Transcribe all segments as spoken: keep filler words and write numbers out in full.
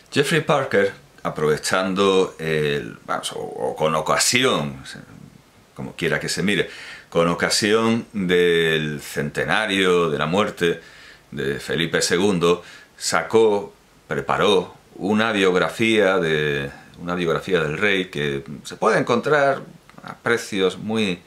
Jeffrey Parker, aprovechando el, vamos, o, o con ocasión, como quiera que se mire, con ocasión del centenario de la muerte de Felipe segundo, sacó, preparó una biografía de una biografía del rey que se puede encontrar a precios muy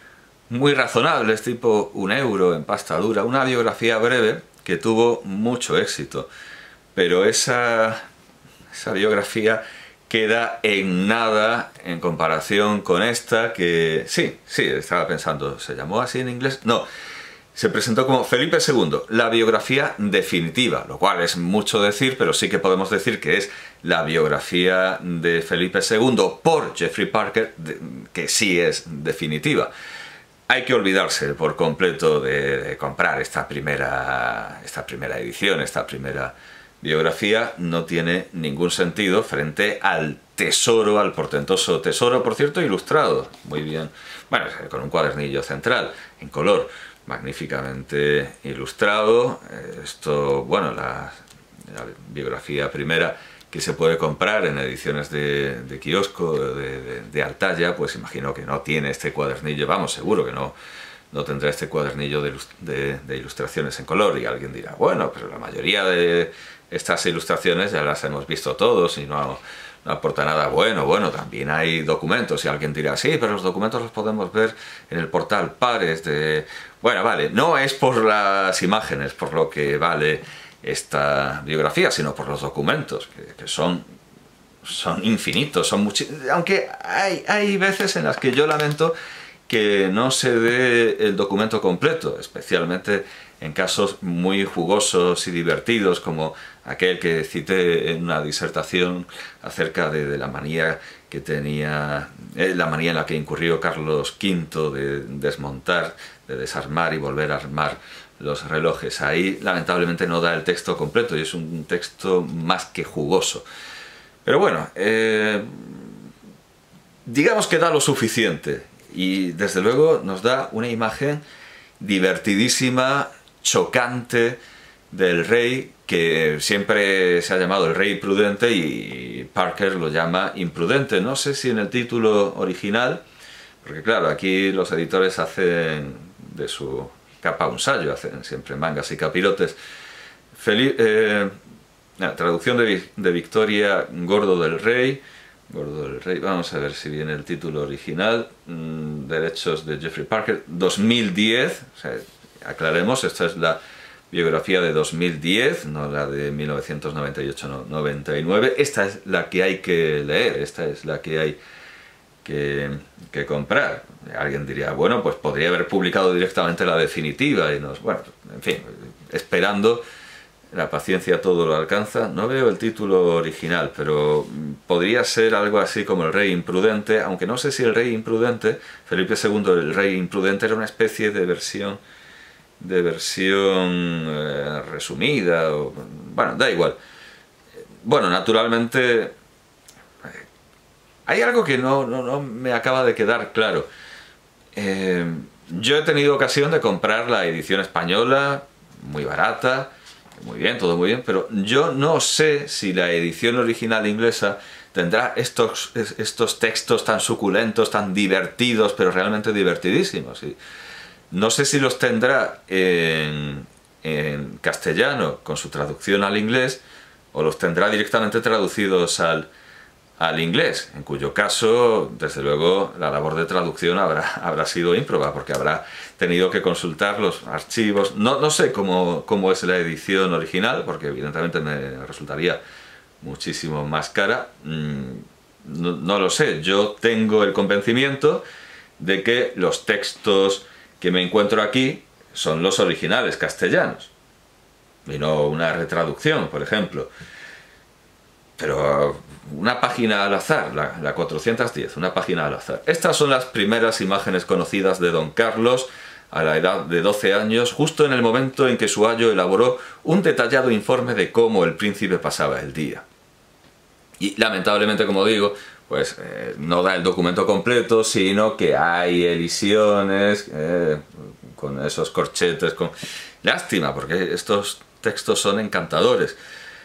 muy razonables, tipo un euro en pasta dura, una biografía breve que tuvo mucho éxito, pero esa esa biografía queda en nada en comparación con esta que... Sí, sí, estaba pensando, ¿se llamó así en inglés? No, se presentó como Felipe segundo, la biografía definitiva, lo cual es mucho decir, pero sí que podemos decir que es la biografía de Felipe segundo por Jeffrey Parker, que sí es definitiva. Hay que olvidarse por completo de, de comprar esta primera, esta primera edición, esta primera biografía. No tiene ningún sentido frente al tesoro, al portentoso tesoro, por cierto, ilustrado, muy bien, bueno, con un cuadernillo central, en color, magníficamente ilustrado. Esto, bueno, la, la biografía primera que se puede comprar en ediciones de, de kiosco, de, de, de Altaya, pues imagino que no tiene este cuadernillo, vamos, seguro que no, no tendrá este cuadernillo de, de, de ilustraciones en color, y alguien dirá, bueno, pero la mayoría de estas ilustraciones ya las hemos visto todos y no, no aporta nada bueno. Bueno, también hay documentos, y alguien dirá, sí, pero los documentos los podemos ver en el portal Pares de... Bueno, vale, no es por las imágenes por lo que vale esta biografía, sino por los documentos, que, que son, son infinitos, son muchísimos, aunque hay, hay veces en las que yo lamento que no se dé el documento completo, especialmente en casos muy jugosos y divertidos, como aquel que cité en una disertación acerca de, de la manía que tenía, eh, la manía en la que incurrió Carlos quinto de desmontar, de desarmar y volver a armar los relojes. Ahí lamentablemente no da el texto completo y es un texto más que jugoso. Pero bueno, eh, digamos que da lo suficiente, y desde luego nos da una imagen divertidísima, chocante, del rey, que siempre se ha llamado el rey prudente, y Parker lo llama imprudente. No sé si en el título original, porque claro, aquí los editores hacen de su capa un sayo, hacen siempre mangas y capirotes. Felipe, eh, la traducción de, de Victoria, Gordo del Rey, Gordo del Rey, vamos a ver si viene el título original, mmm, derechos de Jeffrey Parker, dos mil diez, o sea, aclaremos, esta es la biografía de dos mil diez, no la de mil novecientos noventa y ocho noventa y nueve, esta es la que hay que leer, esta es la que hay que, que comprar. Alguien diría, bueno, pues podría haber publicado directamente la definitiva, y nos, bueno, en fin, esperando, la paciencia todo lo alcanza. No veo el título original, pero podría ser algo así como el rey imprudente, aunque no sé si el rey imprudente, Felipe segundo, el rey imprudente, era una especie de versión de versión eh, resumida, o, bueno, da igual. Bueno, naturalmente hay algo que no, no, no me acaba de quedar claro. Eh, yo he tenido ocasión de comprar la edición española, muy barata, muy bien, todo muy bien, pero yo no sé si la edición original inglesa tendrá estos, estos textos tan suculentos, tan divertidos, pero realmente divertidísimos. Y no sé si los tendrá en, en castellano con su traducción al inglés, o los tendrá directamente traducidos al, al inglés, en cuyo caso, desde luego, la labor de traducción habrá, habrá sido ímproba, porque habrá tenido que consultar los archivos. No, no sé cómo, cómo es la edición original, porque evidentemente me resultaría muchísimo más cara. No, no lo sé, yo tengo el convencimiento de que los textos que me encuentro aquí son los originales castellanos, y no una retraducción, por ejemplo. Pero una página al azar, la, la cuatrocientos diez, una página al azar. Estas son las primeras imágenes conocidas de Don Carlos a la edad de doce años, justo en el momento en que su ayo elaboró un detallado informe de cómo el príncipe pasaba el día. Y lamentablemente, como digo, pues eh, no da el documento completo, sino que hay elisiones eh, con esos corchetes, con... Lástima, porque estos textos son encantadores.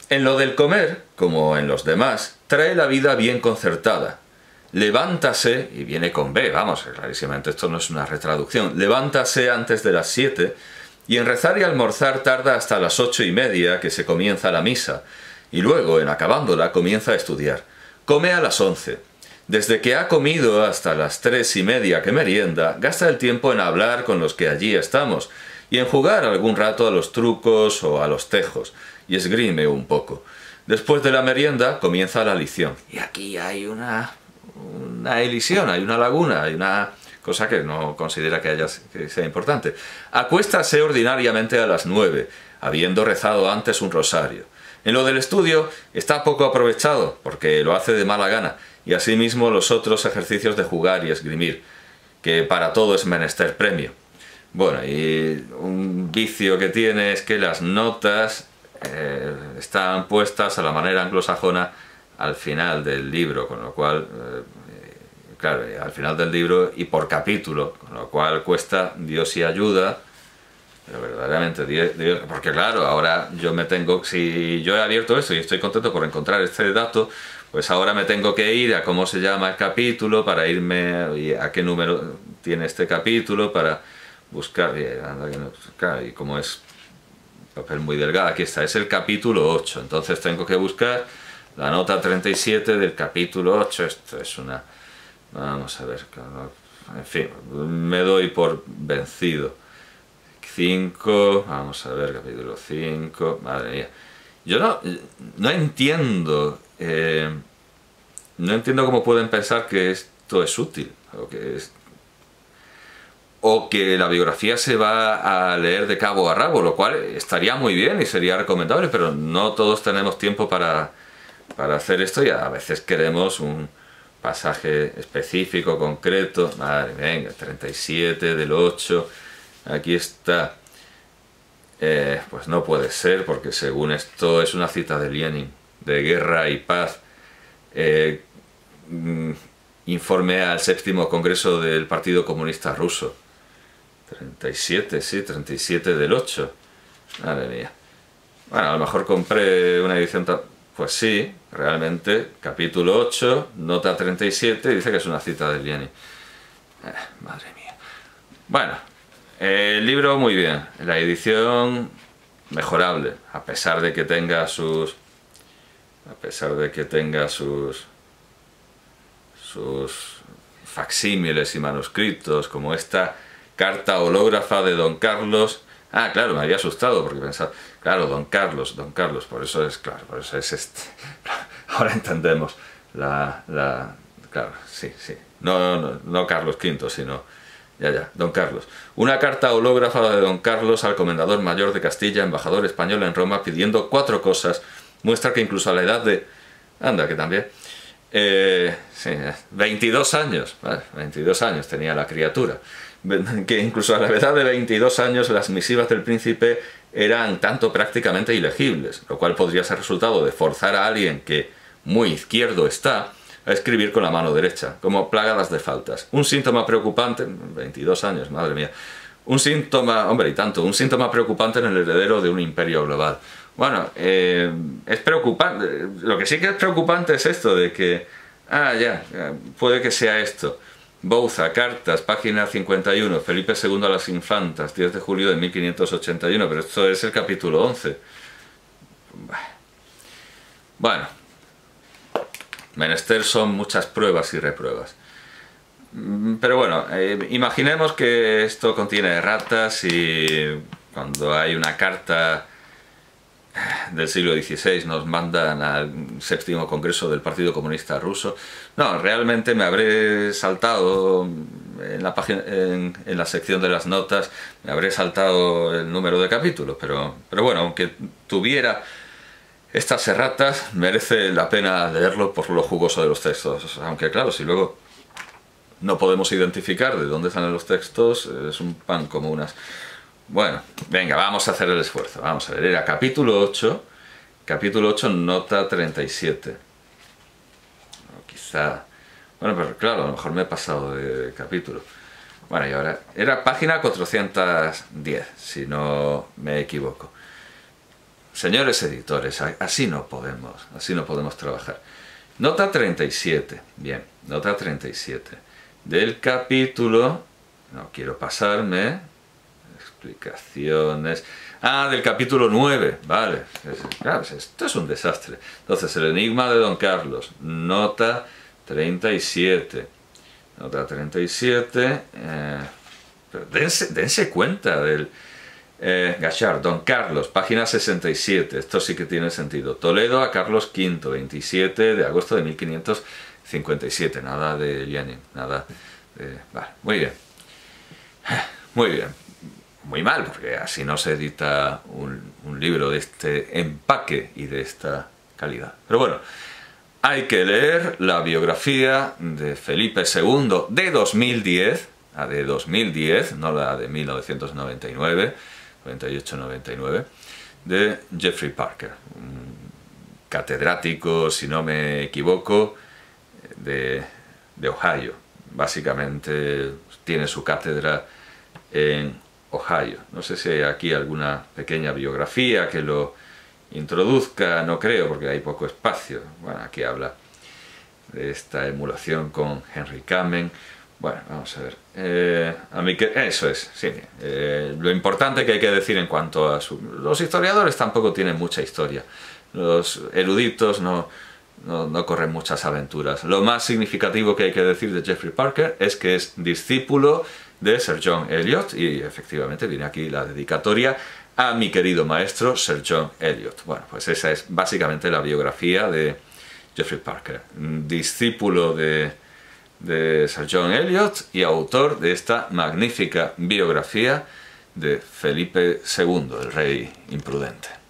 En lo del comer, como en los demás, trae la vida bien concertada. Levántase, y viene con B, vamos, clarísimamente esto no es una retraducción, levántase antes de las siete, y en rezar y almorzar tarda hasta las ocho y media, que se comienza la misa, y luego, en acabándola, comienza a estudiar. Come a las once. Desde que ha comido hasta las tres y media que merienda, gasta el tiempo en hablar con los que allí estamos, y en jugar algún rato a los trucos o a los tejos, y esgrime un poco. Después de la merienda, comienza la lición. Y aquí hay una... una elisión, hay una laguna, hay una cosa que no considera que, haya, que sea importante. Acuéstase ordinariamente a las nueve, habiendo rezado antes un rosario. En lo del estudio está poco aprovechado, porque lo hace de mala gana, y asimismo los otros ejercicios de jugar y esgrimir, que para todo es menester premio. Bueno, y un vicio que tiene es que las notas eh, están puestas a la manera anglosajona al final del libro, con lo cual, eh, claro, al final del libro y por capítulo, con lo cual cuesta Dios y ayuda, pero verdaderamente, Dios, porque claro, ahora yo me tengo, si yo he abierto esto y estoy contento por encontrar este dato, pues ahora me tengo que ir a cómo se llama el capítulo, para irme y a qué número tiene este capítulo, para buscar, y, claro, y como es papel muy delgado, aquí está, es el capítulo ocho, entonces tengo que buscar la nota treinta y siete del capítulo ocho, esto es una... Vamos a ver, en fin, me doy por vencido. cinco, vamos a ver, capítulo cinco, madre mía. Yo no, no entiendo, eh, no entiendo cómo pueden pensar que esto es útil, o que, es, o que la biografía se va a leer de cabo a rabo, lo cual estaría muy bien y sería recomendable, pero no todos tenemos tiempo para... para hacer esto, y a veces queremos un pasaje específico, concreto. Madre, venga, treinta y siete del ocho, aquí está. Eh, pues no puede ser, porque según esto es una cita de Lenin, de Guerra y Paz, eh, informe al séptimo Congreso del Partido Comunista Ruso. treinta y siete, sí, treinta y siete del ocho. Madre mía. Bueno, a lo mejor compré una edición... Pues sí, realmente, capítulo ocho, nota treinta y siete, dice que es una cita de Lenin. Eh, madre mía. Bueno, eh, el libro muy bien, la edición mejorable, a pesar de que tenga sus... a pesar de que tenga sus... sus facsímiles y manuscritos, como esta carta hológrafa de Don Carlos. Ah, claro, me había asustado porque pensaba, claro, Don Carlos, Don Carlos, por eso es, claro, por eso es este. Ahora entendemos la, la, claro, sí, sí, no, no, no Carlos quinto, sino, ya, ya, Don Carlos. Una carta hológrafa de Don Carlos al comendador mayor de Castilla, embajador español en Roma, pidiendo cuatro cosas, muestra que incluso a la edad de, anda, que también, eh, sí, veintidós años, vale, veintidós años tenía la criatura, que incluso a la edad de veintidós años las misivas del príncipe eran tanto prácticamente ilegibles, lo cual podría ser resultado de forzar a alguien que muy izquierdo está a escribir con la mano derecha, como plagadas de faltas. Un síntoma preocupante, veintidós años, madre mía, un síntoma, hombre, y tanto, un síntoma preocupante en el heredero de un imperio global. Bueno, eh, es preocupante, lo que sí que es preocupante es esto de que, ah, ya, puede que sea esto. Bouza, Cartas, página cincuenta y uno, Felipe segundo a las infantas, diez de julio de mil quinientos ochenta y uno, pero esto es el capítulo once. Bueno, menester son muchas pruebas y repruebas. Pero bueno, eh, imaginemos que esto contiene erratas y cuando hay una carta del siglo dieciséis nos mandan al séptimo Congreso del Partido Comunista Ruso. No, realmente me habré saltado en la, página, en, en la sección de las notas, me habré saltado el número de capítulos, pero, pero bueno, aunque tuviera estas erratas, merece la pena leerlo por lo jugoso de los textos. Aunque claro, si luego no podemos identificar de dónde salen los textos, es un pan como unas... Bueno, venga, vamos a hacer el esfuerzo. Vamos a ver, era capítulo ocho, capítulo ocho, nota treinta y siete. O quizá... Bueno, pero claro, a lo mejor me he pasado de capítulo. Bueno, y ahora... Era página cuatrocientos diez, si no me equivoco. señores editores, así no podemos, así no podemos trabajar. Nota treinta y siete, bien, nota treinta y siete, del capítulo, no quiero pasarme, explicaciones, ah, del capítulo nueve, vale, claro, esto es un desastre. Entonces, el enigma de Don Carlos, nota treinta y siete, nota treinta y siete, eh, pero dense, dense cuenta del... Eh, Gachard, Don Carlos, página sesenta y siete, esto sí que tiene sentido. Toledo a Carlos quinto, veintisiete de agosto de mil quinientos cincuenta y siete, nada de Lenin, nada de... Vale, muy bien, muy bien, muy mal, porque así no se edita un, un libro de este empaque y de esta calidad. Pero bueno, hay que leer la biografía de Felipe segundo de dos mil diez, la de dos mil diez, no la de mil novecientos noventa y nueve, noventa y ocho noventa y nueve, de Jeffrey Parker, un catedrático, si no me equivoco, de, de Ohio. Básicamente tiene su cátedra en Ohio. No sé si hay aquí alguna pequeña biografía que lo introduzca, no creo, porque hay poco espacio. Bueno, aquí habla de esta emulación con Henry Kamen. Bueno, vamos a ver. Eh, a mí que eso es, sí. Eh, lo importante que hay que decir en cuanto a su... Los historiadores tampoco tienen mucha historia. Los eruditos no, no, no corren muchas aventuras. Lo más significativo que hay que decir de Jeffrey Parker es que es discípulo de Sir John Eliot, y efectivamente viene aquí la dedicatoria a mi querido maestro Sir John Eliot. Bueno, pues esa es básicamente la biografía de Jeffrey Parker. Discípulo de... de Sir John Eliot y autor de esta magnífica biografía de Felipe segundo, el rey imprudente.